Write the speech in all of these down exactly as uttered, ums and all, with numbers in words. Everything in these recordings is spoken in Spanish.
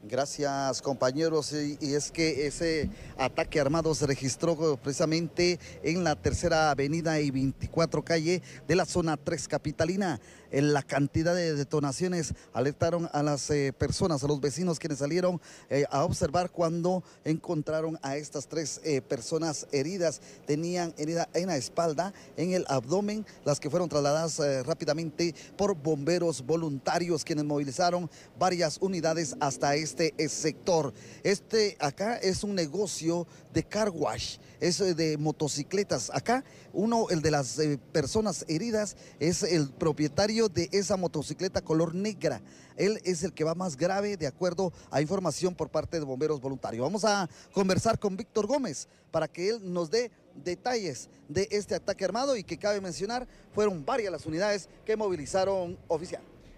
Gracias, compañeros. Y, y es que ese ataque armado se registró precisamente en la tercera avenida y veinticuatro calle de la zona tres capitalina. En la cantidad de detonaciones alertaron a las eh, personas, a los vecinos quienes salieron eh, a observar cuando encontraron a estas tres eh, personas heridas. Tenían herida en la espalda, en el abdomen, las que fueron trasladadas eh, rápidamente por bomberos voluntarios quienes movilizaron varias unidades hasta este Este sector. Este acá es un negocio de car wash, es de motocicletas. Acá uno, el de las eh, personas heridas, es el propietario de esa motocicleta color negra. Él es el que va más grave de acuerdo a información por parte de bomberos voluntarios. Vamos a conversar con Víctor Gómez para que él nos dé detalles de este ataque armado y que cabe mencionar, fueron varias las unidades que movilizaron oficial.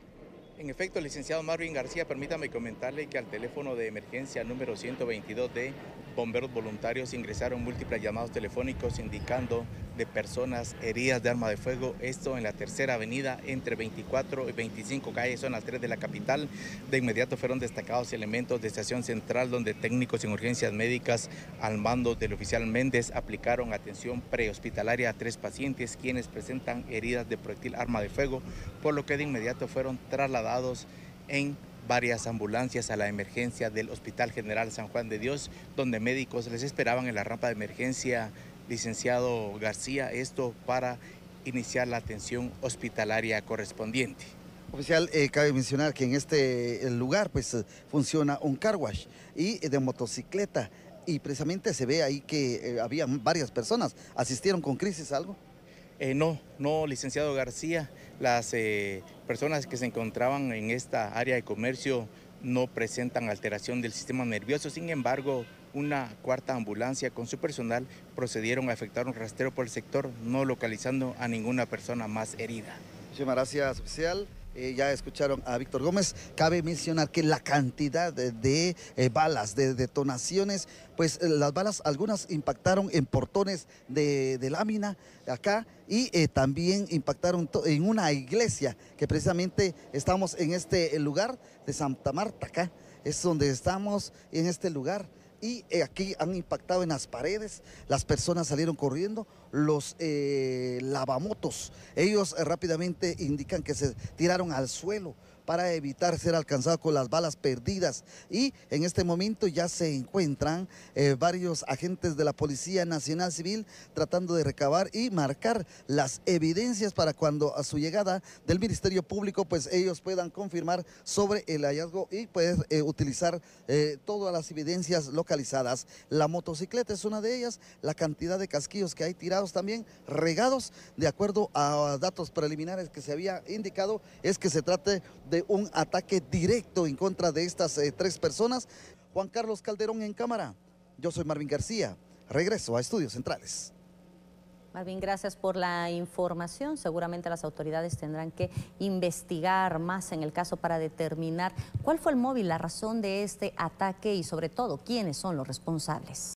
En efecto, licenciado Marvin García, permítame comentarle que al teléfono de emergencia número ciento veintidós de bomberos voluntarios ingresaron múltiples llamados telefónicos indicando de personas heridas de arma de fuego, esto en la tercera avenida entre veinticuatro y veinticinco calles, zona tres de la capital. De inmediato fueron destacados elementos de estación central donde técnicos en urgencias médicas al mando del oficial Méndez aplicaron atención prehospitalaria a tres pacientes quienes presentan heridas de proyectil arma de fuego, por lo que de inmediato fueron trasladados en varias ambulancias a la emergencia del Hospital General San Juan de Dios, donde médicos les esperaban en la rampa de emergencia, licenciado García, esto para iniciar la atención hospitalaria correspondiente. Oficial, eh, cabe mencionar que en este lugar pues eh, funciona un car wash y eh, de motocicleta, y precisamente se ve ahí que eh, había varias personas. ¿Asistieron con crisis algo? Eh, no, no, licenciado García, las eh, personas que se encontraban en esta área de comercio no presentan alteración del sistema nervioso. Sin embargo, una cuarta ambulancia con su personal procedieron a efectuar un rastreo por el sector, no localizando a ninguna persona más herida. Muchísimas gracias, oficial. Eh, ya escucharon a Víctor Gómez. Cabe mencionar que la cantidad de, de eh, balas, de detonaciones, pues eh, las balas, algunas impactaron en portones de, de lámina acá y eh, también impactaron en una iglesia que precisamente estamos en este lugar de Santa Marta, acá es donde estamos en este lugar. Y eh, aquí han impactado en las paredes, las personas salieron corriendo, los eh, lavamotos, ellos eh, rápidamente indican que se tiraron al suelo para evitar ser alcanzados con las balas perdidas, y en este momento ya se encuentran eh, varios agentes de la Policía Nacional Civil tratando de recabar y marcar las evidencias para cuando a su llegada del Ministerio Público pues ellos puedan confirmar sobre el hallazgo y poder eh, utilizar eh, todas las evidencias localizadas. La motocicleta es una de ellas, la cantidad de casquillos que hay tirados también, regados, de acuerdo a datos preliminares que se había indicado, es que se trate de un ataque directo en contra de estas eh, tres personas. Juan Carlos Calderón en cámara, yo soy Marvin García, regreso a Estudios Centrales. Marvin, gracias por la información. Seguramente las autoridades tendrán que investigar más en el caso para determinar cuál fue el móvil, la razón de este ataque y sobre todo quiénes son los responsables.